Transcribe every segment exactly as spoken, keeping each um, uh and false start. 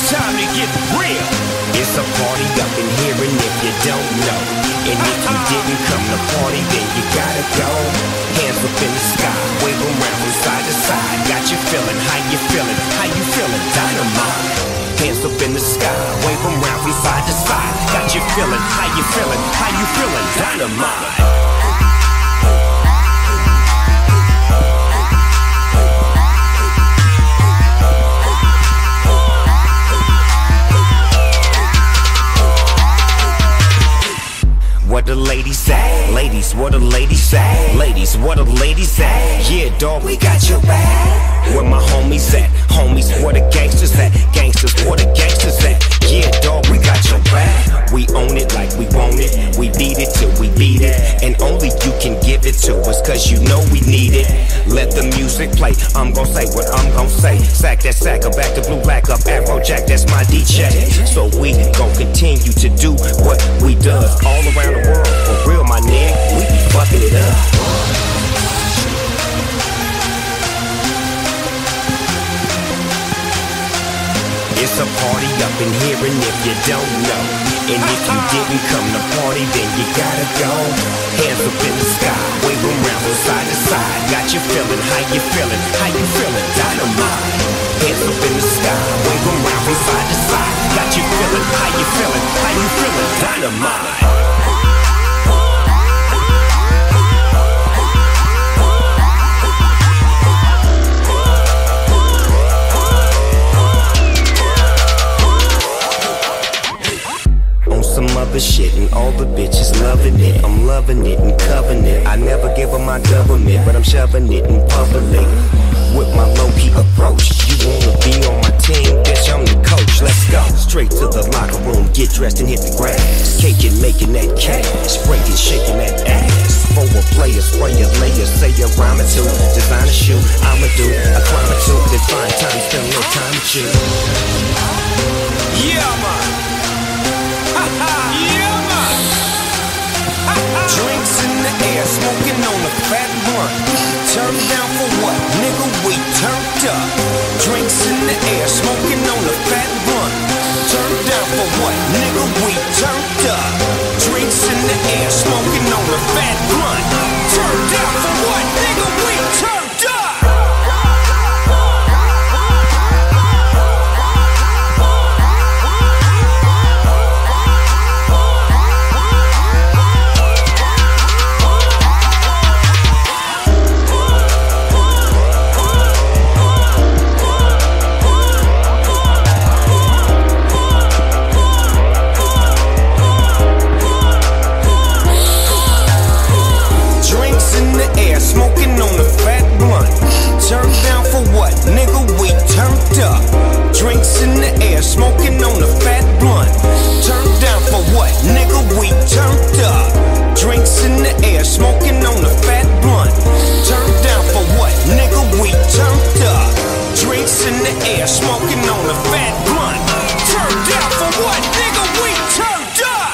time to get real. It's a party up in here, and if you don't know, and if you didn't come to party, then you gotta go. Hands up in the sky, wave 'em round from side to side. Got you feeling, how you feeling, how you feeling, dynamite. Hands up in the sky, wave 'em round from side to side. Got you feeling, how you feeling, how you feeling, dynamite. What the ladies say? Ladies, what the ladies say? Ladies, what the ladies say? Yeah, dog, we got your back. Where my homies at? Homies, where the gangsters at? Gangsters, where the gangsters at? Yeah, dog, we got your back. We own it like we want it. We beat it till we beat it. And only you can give it to us, cause you know we need it. Let the music play, I'm gon' say what I'm gon' say. Sack that sacker, back to blue, black up, Afrojack, that's my D J. So we gon' continue to do what we does all around the world. For real, my nigga, we be fucking it up. It's a party up in here, and if you don't know, and if you didn't come to party, then you gotta go. Hands up in the sky, wave 'em round from side to side. Got you feeling, how you feeling, how you feeling, dynamite. Hands up in the sky, wave 'em round from side to side. Got you feeling, how you feeling, how you feeling, dynamite. Other shit and all the bitches loving it. I'm loving it and covering it. I never give them my government, but I'm shoving it in public with my low-key approach. You wanna be on my team, bitch, I'm the coach. Let's go straight to the locker room, get dressed and hit the grass. Caking, making that cash, breaking, shaking that ass. For a player, spray a layer, say a rhyme or two. Design a shoe, I'ma do a climb or two. Then find time, spend a little time with you. Yeah, man. Drinks in the air, smoking on a fat blunt. Turned down for what? Nigga, we turned up. Drinks in the air, smoking on a fat blunt. Turned down for what? Nigga, we turned up. Drinks in the air, smoking on a fat blunt. Turned down for what? Nigga, we turned up. Smoking on a fat blunt. Turned down for what? Nigga, we turned up. Drinks in the air, smoking on a fat blunt. Turned down for what? Nigga, we turned up. Drinks in the air, smoking on a fat blunt. Turned down for what? Nigga, we turned up. Drinks in the air, smoking on a fat blunt. Turned down for what? Nigga, we turned up.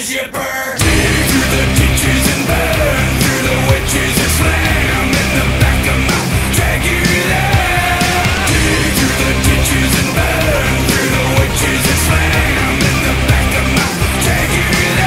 as you burn. Dig through the ditches and burn through the witches and slam in the back of my Dragula. Dig through the ditches and burn through the witches and slam in the back of my Dragula.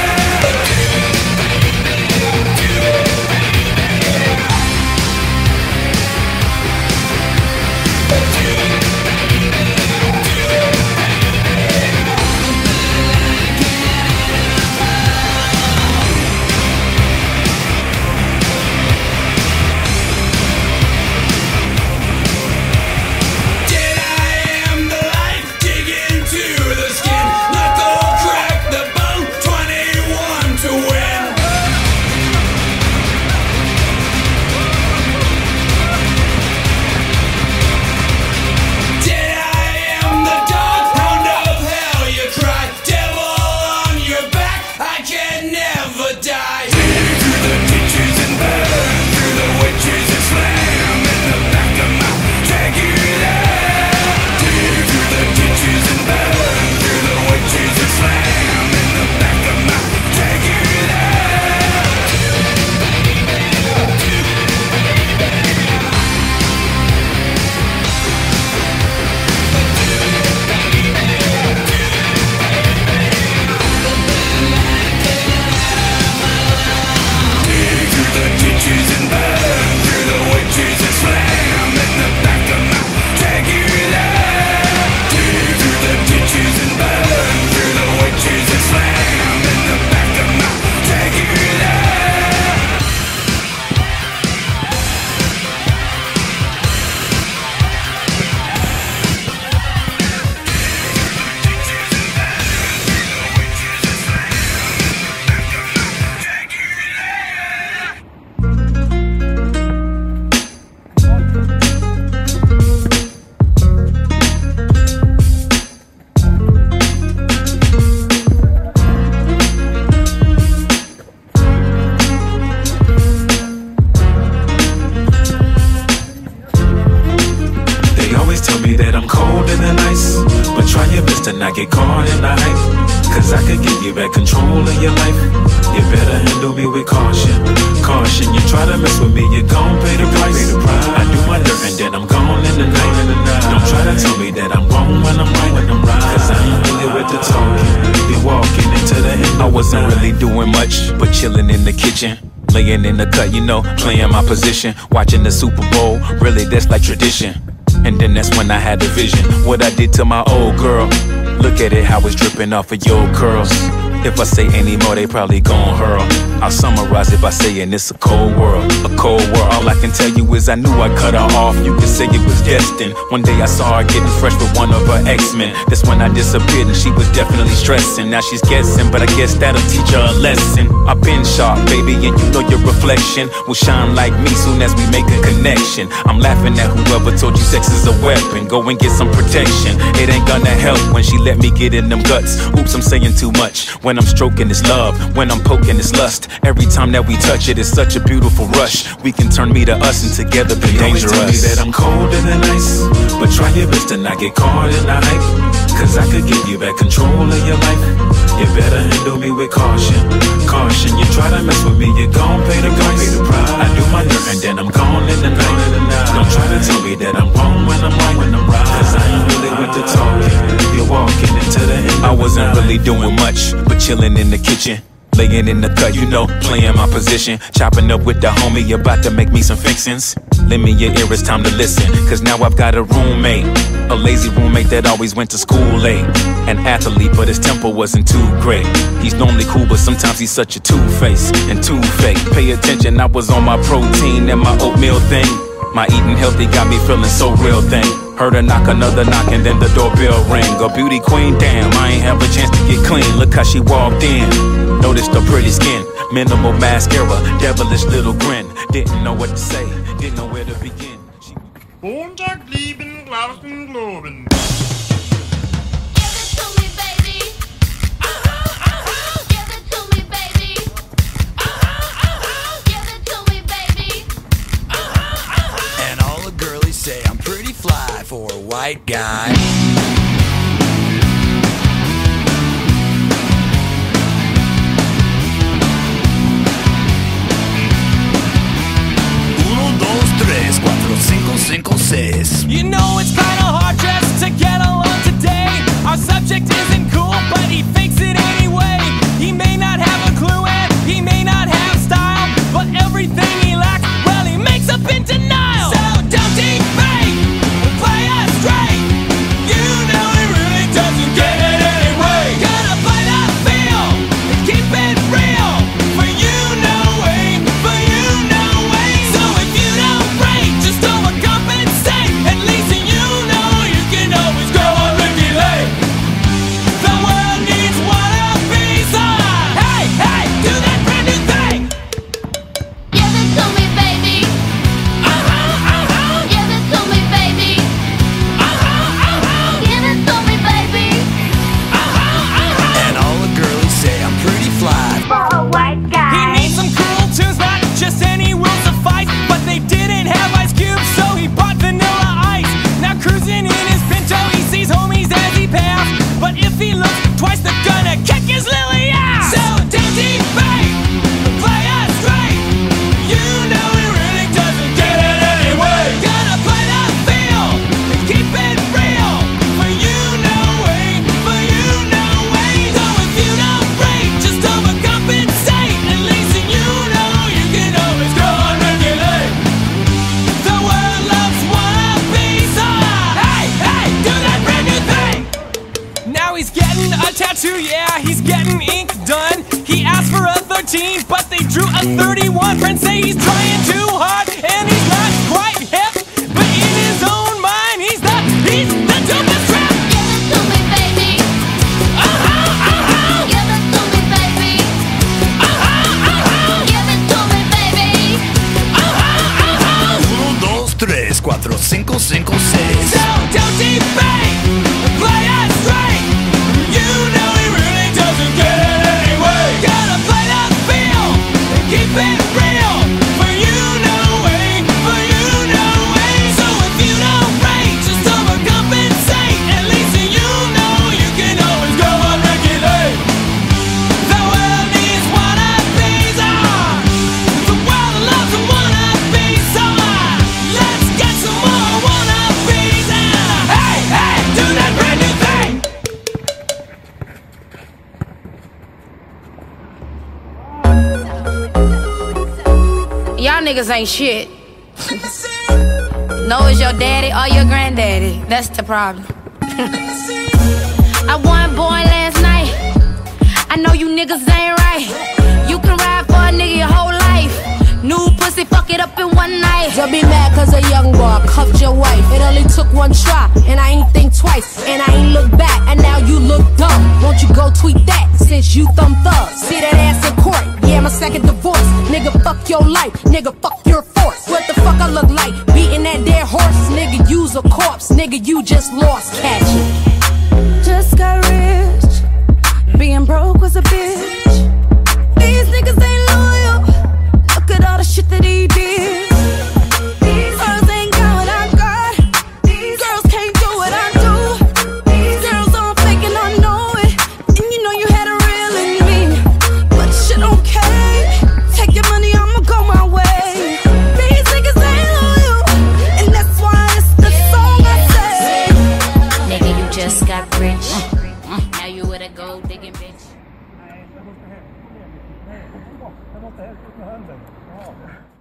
Get caught in the hype, cause I could give you back control of your life. You better handle me with caution. Caution, you try to mess with me, you gon' pay the price. I do my dirt and then I'm gone in the night. Don't try to tell me that I'm wrong when I'm right, cause I ain't really with the talking. Be walking into the end. I wasn't really doing much, but chilling in the kitchen, laying in the cut, you know, playing my position, watching the Super Bowl. Really, that's like tradition. And then that's when I had a vision, what I did to my old girl. Look at it, how it's dripping off of your curls. If I say any more, they probably gon' hurl. I'll summarize it by saying it's a cold world, a cold world. All I can tell you is I knew I cut her off. You could say it was destined. One day I saw her getting fresh with one of her X-Men. That's when I disappeared and she was definitely stressing. Now she's guessing, but I guess that'll teach her a lesson. I've been sharp, baby, and you know your reflection will shine like me soon as we make a connection. I'm laughing at whoever told you sex is a weapon. Go and get some protection. It ain't gonna help when she let me get in them guts. Oops, I'm saying too much. When I'm stroking, it's love. When I'm poking, it's lust. Every time that we touch it, it's such a beautiful rush. We can turn me to us and together be dangerous. You always tell me that I'm colder than ice, but try your best to not get caught in the hype, cause I could give you back control of your life. You better handle me with caution. Caution, you try to mess with me, you gon' pay the price. I do my dirt and then I'm gone in the night. Don't try to tell me that I'm wrong when I'm right, cause I ain't really with the talking. You're walking into the end. I wasn't really doing much, but chilling in the kitchen, laying in the cut, you know, playing my position. Chopping up with the homie, about to make me some fixins'. Lend me your ear, it's time to listen, cause now I've got a roommate. A lazy roommate that always went to school late. An athlete, but his temper wasn't too great. He's normally cool, but sometimes he's such a two-face and two-fake. Pay attention, I was on my protein and my oatmeal thing. My eating healthy got me feeling so real thing. Heard her knock, another knock, and then the doorbell ring. A beauty queen, damn, I ain't have a chance to get clean. Look how she walked in. Noticed her pretty skin, minimal mascara, devilish little grin. Didn't know what to say, didn't know where to begin. She... Montag, lieben, glauben, globen. Say I'm pretty fly for a white guy. tres, cuatro, cinco, cinco, seis. So don't debate, play it straight. You know he really doesn't get it anyway. Gotta play that field and keep it real. For you no way, for you no way. So if you don't rate, just overcompensate. At least you know you can always go on regulate. The world needs wannabes, ah. The world loves a wannabe, so ah, let's get some more wannabes, ah. Hey, hey, do that brand new thing. Y'all niggas ain't shit. No, it's your daddy or your granddaddy. That's the problem. I won born last night. I know you niggas ain't right. You can ride for a nigga your whole life. New pussy, fuck it up in one night. Don't be mad cause a young boy cuffed your wife. It only took one try, and I ain't think twice. And I ain't look back, and now you look dumb. Won't you go tweet that, since you thumb thug. See that ass in court, yeah, my second divorce. Nigga, fuck your life, nigga, fuck your force. What the fuck I look like, beating that dead horse? Nigga, you's a corpse, nigga, you just lost, catch it. Just got rich, being broke was a bitch. These niggas ain't loyal, look at all the shit that he did. These girls ain't got what I got, these girls can't do what I do. These girls all fake and I know it, and you know you had a real in me. But shit okay, take your money, I'ma go my way. These niggas ain't loyal, and that's why it's the song I say. Nigga, you just got rich. Now you with a gold digging bitch. Nej, jag måste hem. Jag måste hem. Jag måste hem.